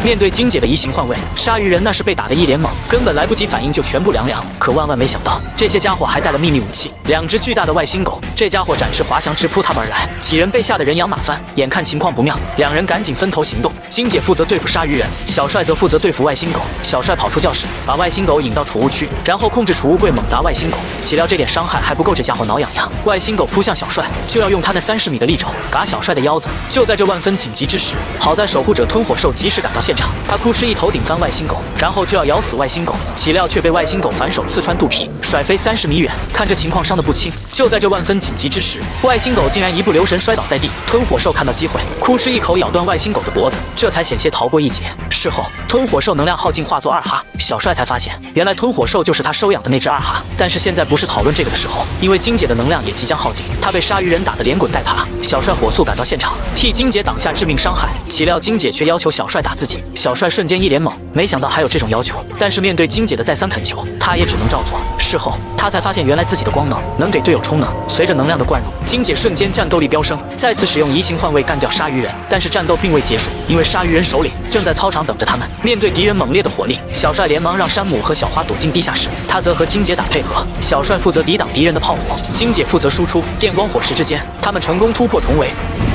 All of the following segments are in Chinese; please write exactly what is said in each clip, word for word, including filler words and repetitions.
面对金姐的移形换位，鲨鱼人那是被打得一脸懵，根本来不及反应就全部凉凉。可万万没想到，这些家伙还带了秘密武器，两只巨大的外星狗。这家伙展翅滑翔，直扑他们而来，几人被吓得人仰马翻。眼看情况不妙，两人赶紧分头行动。金姐负责对付鲨鱼人，小帅则负责对付外星狗。小帅跑出教室，把外星狗引到储物区，然后控制储物柜猛砸外星狗。岂料这点伤害还不够这家伙挠痒痒，外星狗扑向小帅，就要用他那三十米的利肘嘎小帅的腰子。就在这万分紧急之时，好在守护者吞火兽及时赶到现场，他哭哧一头顶翻外星狗，然后就要咬死外星狗，岂料却被外星狗反手刺穿肚皮，甩飞三十米远。看这情况伤得不轻。就在这万分紧急之时，外星狗竟然一不留神摔倒在地。吞火兽看到机会，哭哧一口咬断外星狗的脖子，这才险些逃过一劫。事后，吞火兽能量耗尽化作二哈，小帅才发现，原来吞火兽就是他收养的那只二哈。但是现在不是讨论这个的时候，因为金姐的能量也即将耗尽，他被鲨鱼人打得连滚带爬。小帅火速赶到现场，替金姐挡下致命伤害。岂料金姐却要求小帅打自己，小帅瞬间一脸懵，没想到还有这种要求。但是面对金姐的再三恳求，他也只能照做。事后，他才发现原来自己的光能能给队友充能。随着能量的灌入，金姐瞬间战斗力飙升，再次使用移形换位干掉鲨鱼人。但是战斗并未结束，因为鲨鱼人首领正在操场等着他们。面对敌人猛烈的火力，小帅连忙让山姆和小花躲进地下室，他则和金姐打配合。小帅负责抵挡敌人的炮火，金姐负责输出。电光火石之间，他们成功突破重围。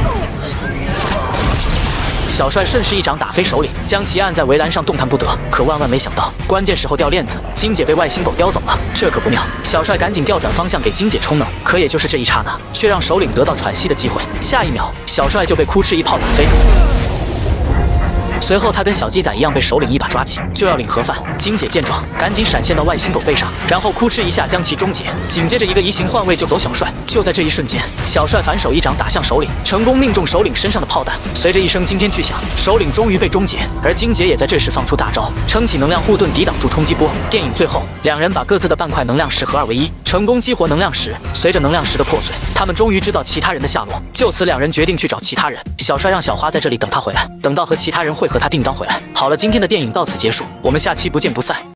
小帅顺势一掌打飞首领，将其按在围栏上动弹不得。可万万没想到，关键时候掉链子，金姐被外星狗叼走了，这可不妙。小帅赶紧调转方向给金姐充能，可也就是这一刹那，却让首领得到喘息的机会。下一秒，小帅就被哭哧一炮打飞。随后，他跟小鸡仔一样被首领一把抓起，就要领盒饭。金姐见状，赶紧闪现到外星狗背上，然后哭哧一下将其终结。紧接着一个移形换位就走小帅。就在这一瞬间，小帅反手一掌打向首领，成功命中首领身上的炮弹。随着一声惊天巨响，首领终于被终结。而金姐也在这时放出大招，撑起能量护盾抵挡住冲击波。电影最后，两人把各自的半块能量石合二为一，成功激活能量石。随着能量石的破碎，他们终于知道其他人的下落。就此，两人决定去找其他人。小帅让小花在这里等他回来，等到和其他人会合，他定当回来。好了，今天的电影到此结束，我们下期不见不散。